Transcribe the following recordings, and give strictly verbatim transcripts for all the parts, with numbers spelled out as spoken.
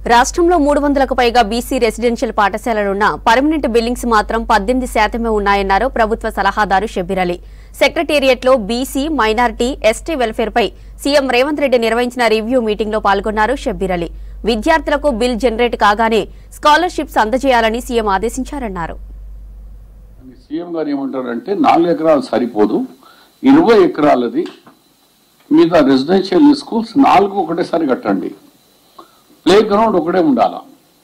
రాష్ట్రంలో మూడు వందలకు పైగా బీసీ రెసిడెన్షియల్ పాఠశాలలున్న పర్మనెంట్ బిల్డింగ్స్ మాత్రం పద్దెనిమిది శాతమే ఉన్నాయన్నారు ప్రభుత్వ సలహాదారు షబ్బీర్ అలీ. సెక్రటేరియట్లో బీసీ, మైనారిటీ, ఎస్టీ వెల్ఫేర్ పై సీఎం రేవంత్ రెడ్డి నిర్వహించిన రివ్యూ మీటింగ్ లో పాల్గొన్నారు షబ్బీర్ అలీ. విద్యార్థులకు బిల్ జనరేట్ కాగానే స్కాలర్షిప్స్ అందజేయాలని సీఎం ఆదేశించారన్నారు. సీఎం గారు ఏమంటారంటే నాలుగు ఎకరాలు సరిపోదు, ఇరవై ఎకరాలది మీద రెసిడెన్షియల్ స్కూల్స్ నాలుగు ఒకటేసారి కట్టండి. ప్లే గ్రౌండ్ ఒకటే ఉండాలా,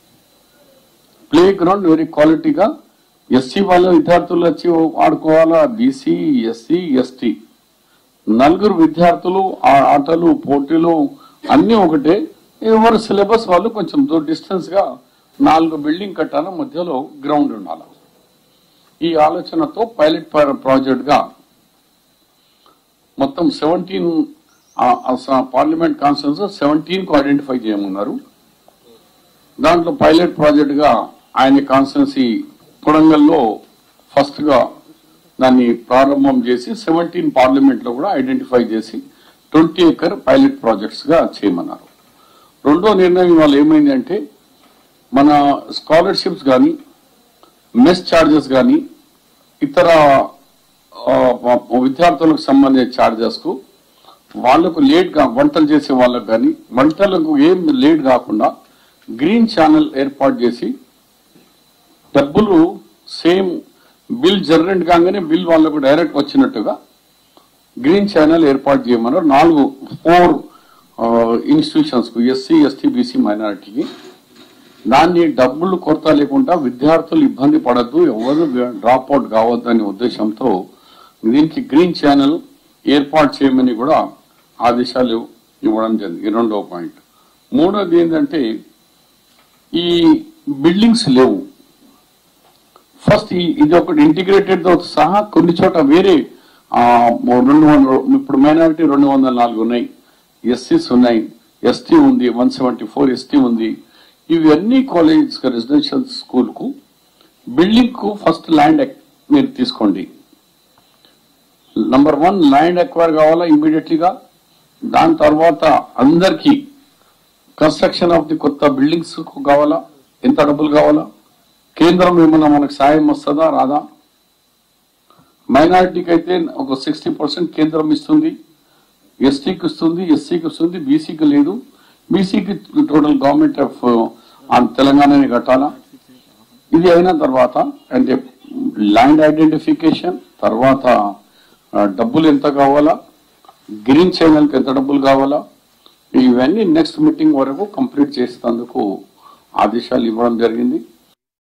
ప్లే గ్రౌండ్ వెరీ క్వాలిటీగా ఎస్సీ వాళ్ళ విద్యార్థులు వచ్చి ఆడుకోవాలా. బీసీ, ఎస్సీ, ఎస్టీ నలుగురు విద్యార్థులు ఆ ఆటలు పోటీలు అన్నీ ఒకటే. ఎవరు సిలబస్ వాళ్ళు కొంచెం డిస్టెన్స్ గా నాలుగు బిల్డింగ్ కట్టాల, మధ్యలో గ్రౌండ్ ఉండాలి. ఈ ఆలోచనతో పైలట్ ప్రాజెక్ట్ గా మొత్తం సెవెంటీన్ పార్లమెంట్ కాన్స్టిట్యూన్సీ సెవెంటీన్ కు ఐడెంటిఫై చేయమన్నారు. దాంట్లో పైలట్ ప్రాజెక్ట్ గా ఆయన కాన్స్టిట్యూన్సీ కొడంగల్లో ఫస్ట్ గా దాన్ని ప్రారంభం చేసి సెవెంటీన్ పార్లమెంట్ లో కూడా ఐడెంటిఫై చేసి ట్వంటీ ఏకర్ పైలట్ ప్రాజెక్ట్స్ గా చేయమన్నారు. రెండో నిర్ణయం వాళ్ళు ఏమైంది అంటే మన స్కాలర్షిప్స్ కానీ మెస్ ఛార్జెస్ కానీ ఇతర విద్యార్థులకు సంబంధించిన ఛార్జెస్ కు వాళ్లకు లేట్ గా వంటలు చేసే వాళ్ళకు కానీ వంటలకు ఏం లేట్ కాకుండా గ్రీన్ ఛానల్ ఏర్పాటు చేసి డబ్బులు సేమ్ బిల్ జనరేట్ కాగానే బిల్ వాళ్లకు డైరెక్ట్ వచ్చినట్టుగా గ్రీన్ ఛానల్ ఏర్పాటు చేయమన్నారు. నాలుగు ఫోర్ ఇన్స్టిట్యూషన్స్ కు ఎస్సీ, ఎస్టీ, బీసీ, మైనారిటీకి దాన్ని డబ్బులు కొరత లేకుండా విద్యార్థులు ఇబ్బంది పడద్దు, ఎవరు డ్రాప్ అవుట్ కావద్దు అనే ఉద్దేశంతో దీనికి గ్రీన్ ఛానల్ ఏర్పాటు చేయమని కూడా ఆదేశాలు ఇవ్వడం జరిగింది. రెండో పాయింట్. మూడోది ఏంటంటే ఈ బిల్డింగ్స్ లేవు. ఫస్ట్ ఇది ఒకటి ఇంటిగ్రేటెడ్ తో సహా కొన్ని చోట వేరే రెండు వందల ఇప్పుడు మైనారిటీ రెండు వందల నాలుగు ఉన్నాయి, ఎస్సీస్ ఉన్నాయి, ఎస్టీ ఉంది, వన్ సెవెంటీ ఫోర్ ఎస్టీ ఉంది. ఇవన్నీ కాలేజ్ రెసిడెన్షియల్ స్కూల్ కు బిల్డింగ్ కు ఫస్ట్ ల్యాండ్ మీరు తీసుకోండి. నంబర్ వన్ ల్యాండ్ ఎక్వైర్ కావాలా ఇమ్మీడియట్లీగా. దాని తర్వాత అందరికీ కన్స్ట్రక్షన్ ఆఫ్ ది కొత్త బిల్డింగ్స్ కావాలా, ఎంత డబ్బులు కావాలా, కేంద్రం ఏమన్నా మనకు సాయం వస్తుందా రాదా. మైనారిటీకి అయితే ఒక సిక్స్టీ పర్సెంట్ కేంద్రం ఇస్తుంది, ఎస్టీకి ఇస్తుంది, ఎస్సీకి ఇస్తుంది, బీసీకి లేదు. బీసీకి టోటల్ గవర్నమెంట్ ఆఫ్ తెలంగాణని కట్టాలా. ఇది అయిన తర్వాత అంటే ల్యాండ్ ఐడెంటిఫికేషన్ తర్వాత డబ్బులు ఎంత కావాలా, గ్రీన్ ఛానల్కి ఎంత డబ్బులు కావాలా, ఇవన్నీ నెక్స్ట్ మీటింగ్ వరకు కంప్లీట్ చేసేందుకు ఆదేశాలు ఇవ్వడం జరిగింది.